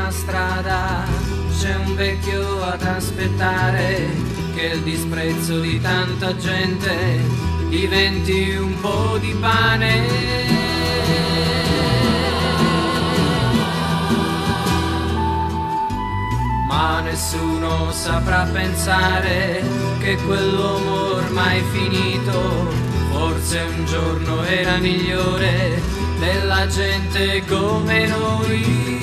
una strada c'è un vecchio ad aspettare che il disprezzo di tanta gente diventi un po' di pane. Ma nessuno saprà pensare che quell'uomo ormai è finito, forse un giorno era migliore della gente come noi.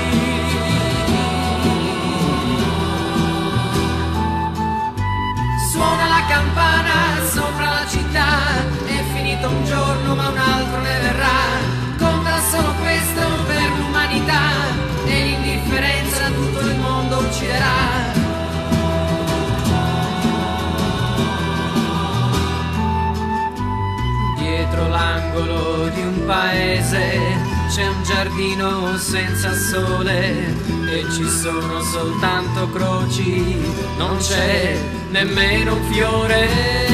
Suona la campana sopra la città, è finito un giorno ma un altro ne verrà, conta solo questo per l'umanità e l'indifferenza tutto il mondo ucciderà. Dietro l'angolo di un paese c'è un giardino senza sole e ci sono soltanto croci, non c'è nemmeno un fiore.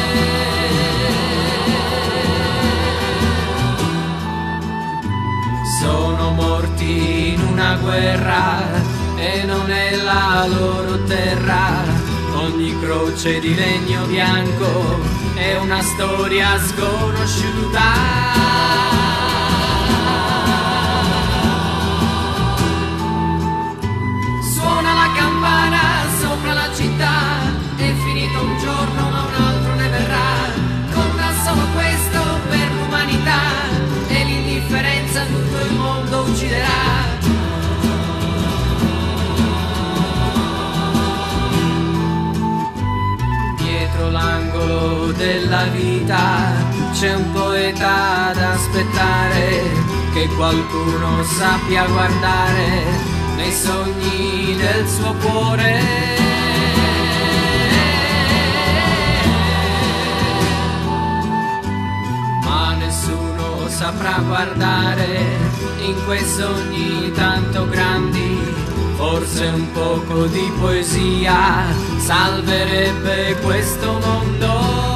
Sono morti in una guerra e non è la loro terra, ogni croce di legno bianco è una storia sconosciuta. Suona la campana sopra la città, è finito un giorno ma un altro ne verrà, conta solo questo per l'umanità e l'indifferenza tutto il mondo ucciderà. Dietro l'angolo della vita c'è un poeta ad aspettare che qualcuno sappia guardare nei sogni del suo cuore. Ma nessuno saprà guardare in quei sogni tanto grandi, forse un poco di poesia salverebbe questo mondo.